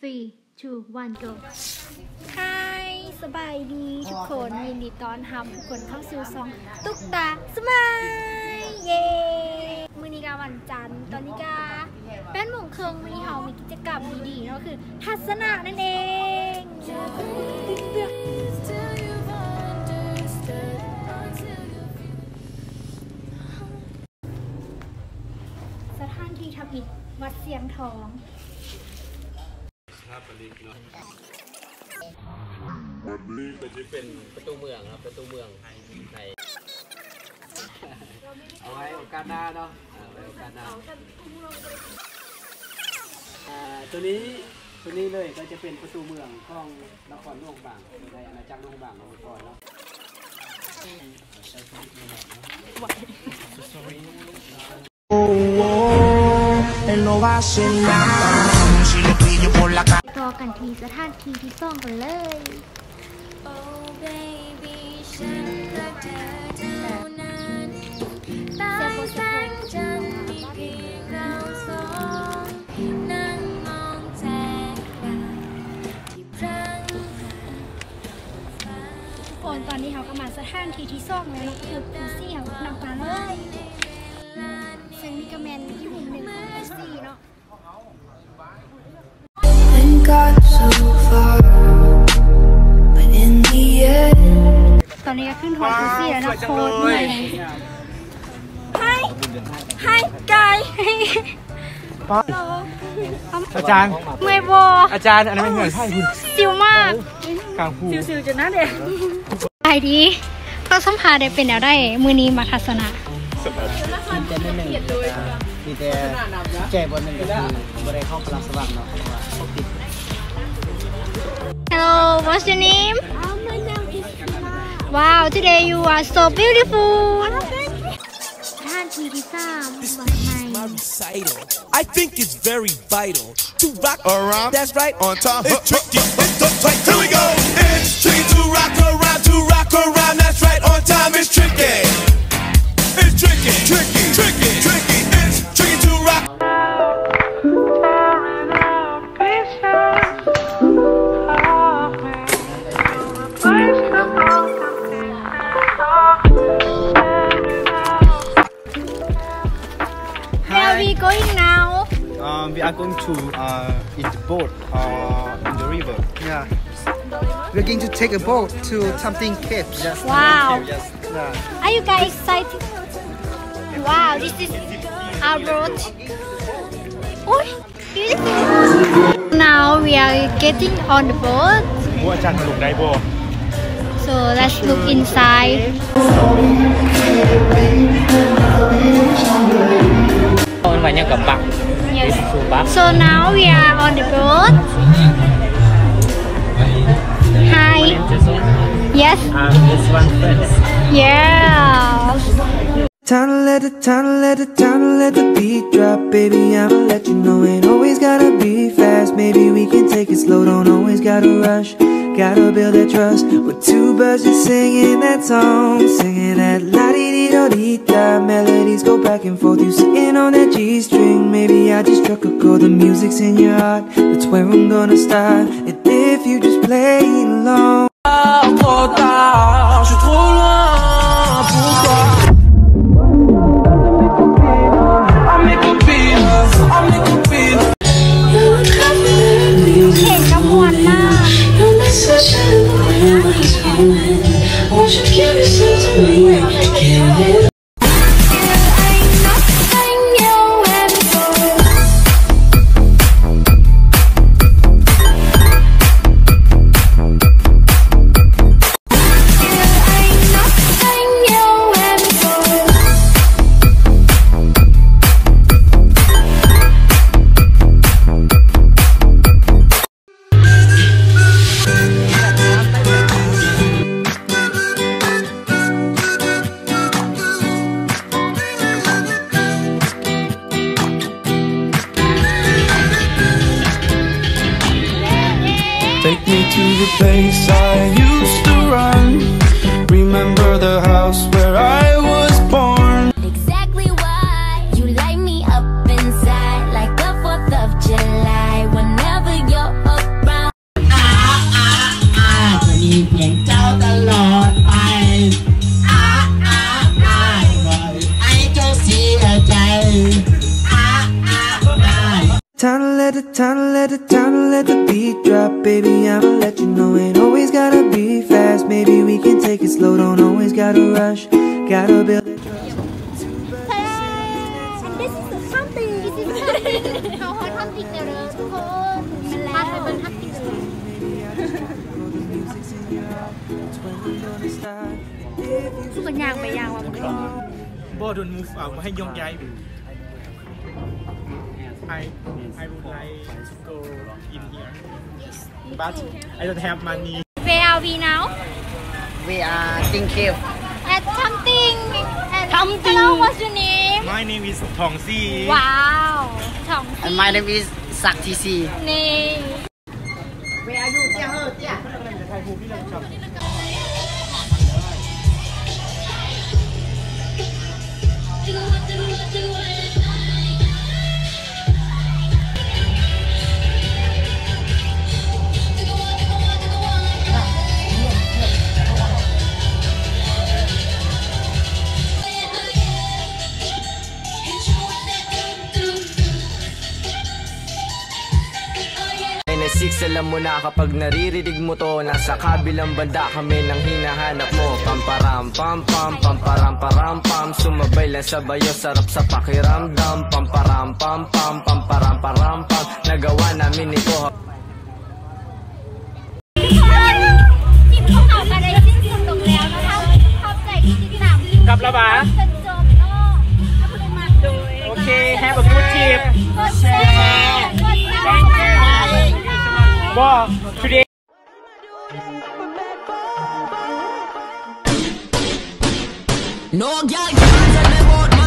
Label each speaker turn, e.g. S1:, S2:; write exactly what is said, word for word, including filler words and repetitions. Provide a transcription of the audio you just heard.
S1: three two one go
S2: ไฮสบายดีทุกคนยินดีต้อนรับทุกคนเข้าสู่ซองตุ๊กตาสมายเย้มื้อนี้ก็วันจันทร์ตอนนี้ก็เป็นโมงครึ่งมื้อนี้เรามีกิจกรรมดีๆเนาะคือทัศนะนั่นเองสถานที่ทำอิฐวัดเสียงทอง
S3: วันนี้ก็จะเป็นประตูเมืองครับประตูเมืองในเอาไว้โอกาสหน้าเนาะเอาไว้โอกาสหน้าตัวนี้ตัวนี้เลยก็จะเป็นประตูเมืองของนครหลวงบางในอาณาจักรหลวงบางของก่อนเนาะ
S1: ต่อกันทีสถานที่ที่สองกันเลยทุกคนตอนนี้เขาก็มาสถานที่ที่สองแล้วคือปูซี่เขานำมาเลยซึ่งนี่ก็แมนที่หุ่นหนึ่งของปูซี่เนาะตอนนี้ก็ขึ้นทอนปูซี่แล้วนะโคตรเหนื่อยให้ให้กาย
S4: อาจารย์
S1: เมย์บอ
S4: อาจารย์อันนั้นไม่เหมือนใช่คุณ
S1: ซิวมาก
S4: กลางภู
S1: ซิวๆจนน่าเด็กไอดีก็สัมภาษณ์ได้เป็นแล้วได้มือนี้มาทัศนะ
S4: มีแต่หนึ่งมีแต่แก่บนหนึ่งก็คือบริเข้าพลังสว่างเนาะเขาติด
S1: Hello what's your name Wow today you are so beautiful ท่านทีที่สามวันไหน
S5: I think it's very vital to rock around. That's right, on time. It's tricky. It's the tight. Here we go. It's tricky to rock around, to rock around. That's right, on time. It's tricky. It's tricky, tricky, tricky, tricky. It's tricky to rock.
S1: Where are we going now?
S4: Um, we are going to uh, in the boat uh, in the river. Yeah. We're going to take a boat to something caves. Yes.
S1: Wow.
S4: Yes. Yeah.
S1: Are you guys excited? Wow, this is our boat. Oh, beautiful. Now we are getting on the boat. So let's look inside. Yes. So now we are on the boat. Hi. Yes.
S3: Um, this one first.
S1: Yeah.
S6: Time to let the, time to let the, time to let the beat drop, baby. I'ma let you know, ain't always gotta be fast. Maybe we can take it slow, don't always gotta rush. Gotta build that trust. With two birds just singing that song, singing that la-di-di-do-di-da. Melodies go back and forth, you sitting on that G-string. Maybe I just struck a chord, the music's in your heart. That's where I'm gonna start. And if you just play along. Trop tard, je suis trop loin pour toi. Oh mes copines, oh mes copines. Won't you give yourself to me? Can't take me to the place I used to run. Remember the house where I was born.
S7: Exactly why you light me up inside like the fourth of July. Whenever you're
S6: time to let the time to let the beat drop, baby. I'ma let you know ain't always gotta be fast. Maybe we can take it slow, don't always gotta rush. Gotta build that trust.
S2: And this is the something. This is something. เขาฮอตทำติ๊กเด้อทุกคนมาแล้วเป็นทักติ๊กเด้อ คือมันยางไปยางว่ะมันก็
S8: Bo don't move out ให้ยกย้าย I I would like to go in here but I don't have money.
S2: Where are we now?
S9: We are thinking.
S2: At something. At
S9: Something.
S2: Hello, what's your name?
S8: My name is Tong Si.
S2: Wow. Tong Si.
S9: And my name is Sak T C.
S2: นี่
S9: Where are you? Tia He, Tia.
S10: Six, alam mo na kapag naririnig mo to, nasa kabilang banda kami nang hinahanap mo. Pamparam pam pam, pamparam param pam, sumabay lang sa bayo, sarap sa pakiramdam. Pamparam pam pam, pamparam param pam, nagawa namin ito.
S2: ทีมของเราก็ได้สิ้นสุดลงแล้วนะคะขอบใจที่ติดตาม
S8: กลับแล้วปะ
S2: จนจบเนาะถ้าคุณได้มาดู
S8: โอเค have a good trip
S2: กดแชร์กดไลค์
S8: Bo today
S10: No girl can tell me about